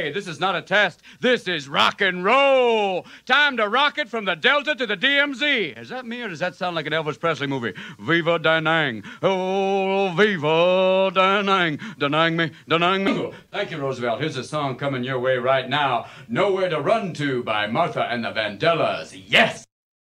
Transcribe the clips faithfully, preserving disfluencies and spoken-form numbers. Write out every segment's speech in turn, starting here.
Hey, this is not a test. This is rock and roll. Time to rock it from the Delta to the D M Z. Is that me or does that sound like an Elvis Presley movie? Viva Da Nang. Oh, Viva Da Nang. Da Nang me, Da Nang me. Thank you, Roosevelt. Here's a song coming your way right now. Nowhere to Run To by Martha and the Vandellas. Yes!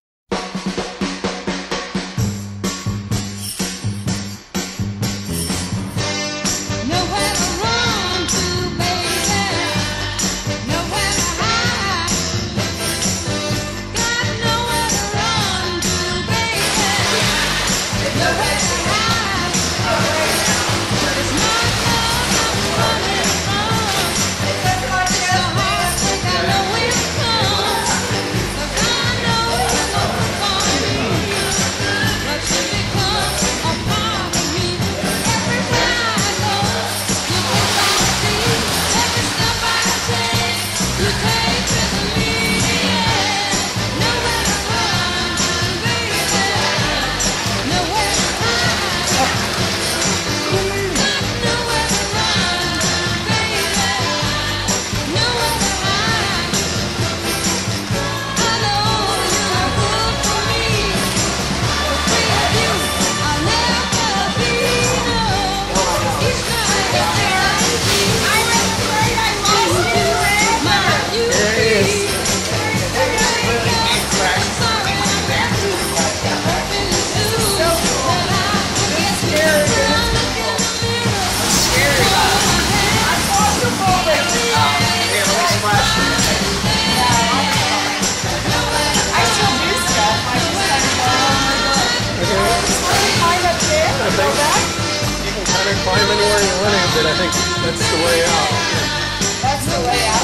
Climb anywhere you want to, but I think that's the way out. That's the way out?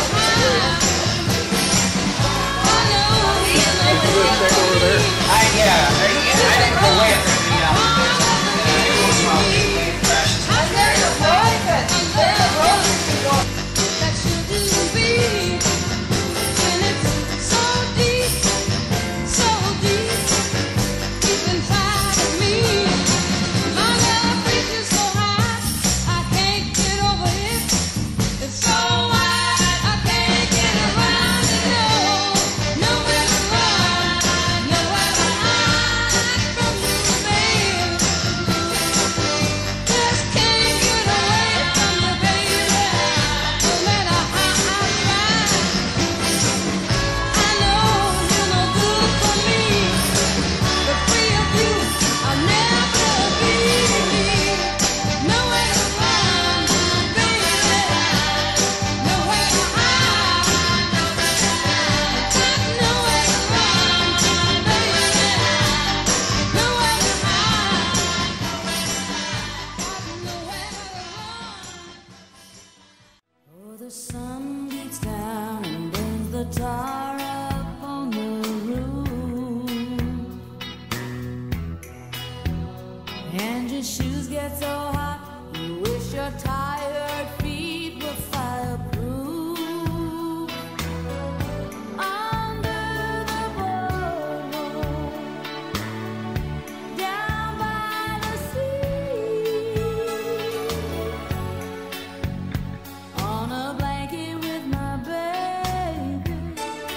Did you go check over there? I, yeah, I, I didn't go way up there. I'm there to ride, but there the road is going. That shouldn't be when it's so deep, so deep, deep inside of me. My love reaches so high, I can't get over it. It's so wide, I can't get around it. No, nowhere to run, nowhere to hide from you, babe. Just can't get away from you, baby. No matter how I try, I know you're no good for me. But free of you, I'll never be me. Nowhere to run, baby. Nowhere to hide. Got nowhere to run, baby. Nowhere to hide. Nowhere to run. Oh, the sun beats down and burns the tar up on the roof, and your shoes get so hot you wish your tired feet were fireproof. Under the boardwalk, down by the sea, on a blanket with my baby,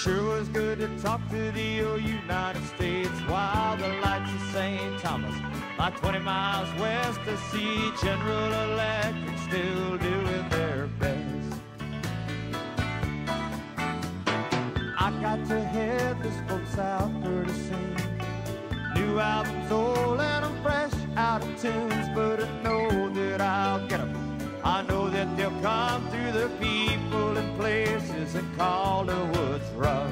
Sure was good to talk to the old United States while the lights of Saint Thomas lie twenty miles west to see General Electric still doing their best. I got to head this boat south for to sing new albums old and I'm fresh out of tunes, but I know that I'll get them. I know that they'll come through the people and places that call the woods rough.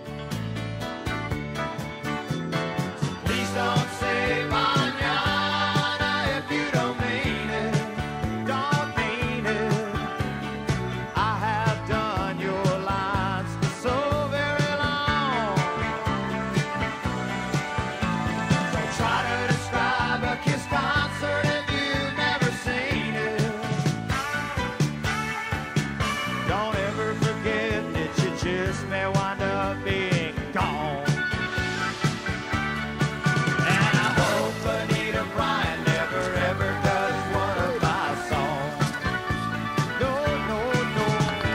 Please don't say mañana if you don't mean it, don't mean it. I have done your lines for so very long. So try to describe a Kiss concert if you've never seen it. Don't ever forget that you just may wind up being gone. And I hope Anita Bryant never ever does one of my songs. No, no, no.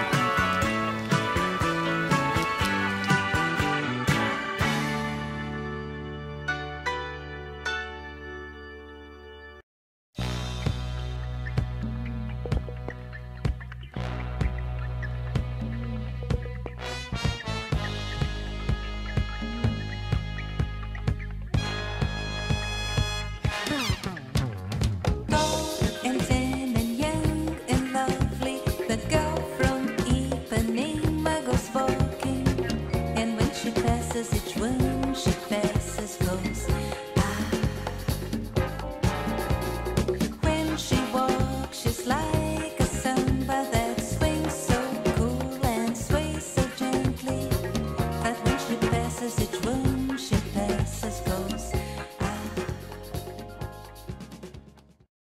Tall and thin and young and lovely, that girl from Ipanema goes walking, and when she passes, each one she passes goes ah. When she walks, she's like